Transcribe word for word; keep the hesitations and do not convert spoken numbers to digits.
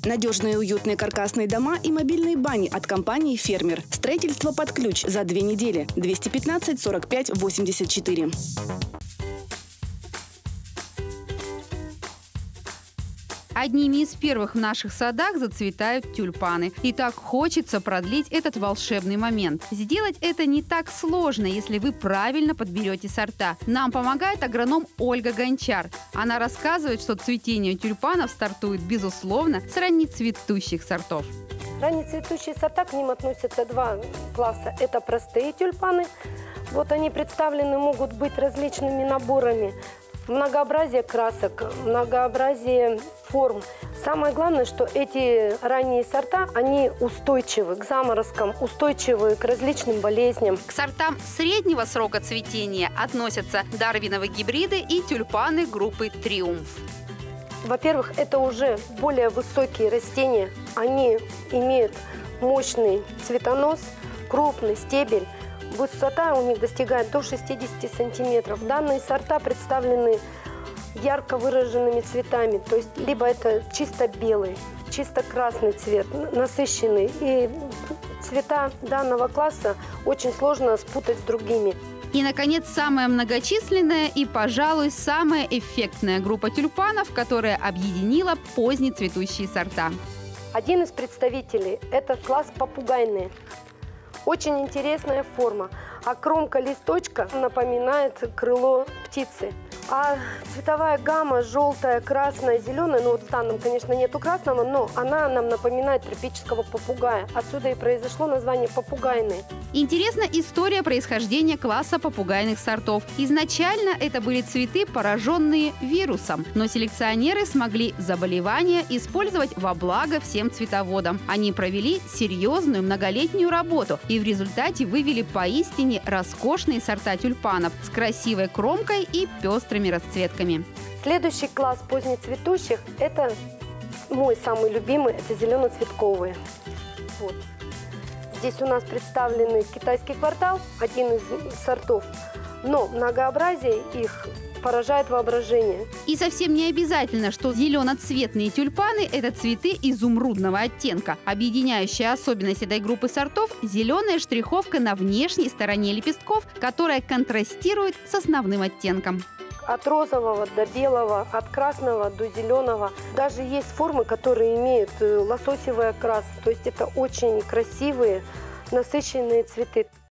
Надежные и уютные каркасные дома и мобильные бани от компании «Фермер». Строительство под ключ за две недели. двести пятнадцать сорок пять восемьдесят четыре. Одними из первых в наших садах зацветают тюльпаны. И так хочется продлить этот волшебный момент. Сделать это не так сложно, если вы правильно подберете сорта. Нам помогает агроном Ольга Гончар. Она рассказывает, что цветение тюльпанов стартует, безусловно, с раннецветущих сортов. Раннецветущие сорта, к ним относятся два класса. Это простые тюльпаны. Вот они представлены могут быть различными наборами. Многообразие красок, многообразие форм. Самое главное, что эти ранние сорта, они устойчивы к заморозкам, устойчивы к различным болезням. К сортам среднего срока цветения относятся дарвиновые гибриды и тюльпаны группы «Триумф». Во-первых, это уже более высокие растения. Они имеют мощный цветонос, крупный стебель. Высота у них достигает до шестидесяти сантиметров. Данные сорта представлены ярко выраженными цветами. То есть либо это чисто белый, чисто красный цвет, насыщенный. И цвета данного класса очень сложно спутать с другими. И, наконец, самая многочисленная и, пожалуй, самая эффектная группа тюльпанов, которая объединила позднецветущие сорта. Один из представителей – это класс попугайные. Очень интересная форма, а кромка листочка напоминает крыло птицы. А цветовая гамма желтая, красная, зеленая, ну вот в данном, конечно, нету красного, но она нам напоминает тропического попугая. Отсюда и произошло название попугайные. Интересна история происхождения класса попугайных сортов. Изначально это были цветы, пораженные вирусом, но селекционеры смогли заболевание использовать во благо всем цветоводам. Они провели серьезную многолетнюю работу и в результате вывели поистине роскошные сорта тюльпанов с красивой кромкой и пестрыми расцветками. Следующий класс позднецветущих – это мой самый любимый, это зелено-цветковые. Вот. Здесь у нас представлены китайский квартал, один из сортов, но многообразие их поражает воображение. И совсем не обязательно, что зелено-цветные тюльпаны – это цветы изумрудного оттенка. Объединяющая особенность этой группы сортов – зеленая штриховка на внешней стороне лепестков, которая контрастирует с основным оттенком. От розового до белого, от красного до зеленого. Даже есть формы, которые имеют лососевый окрас. То есть это очень красивые, насыщенные цветы.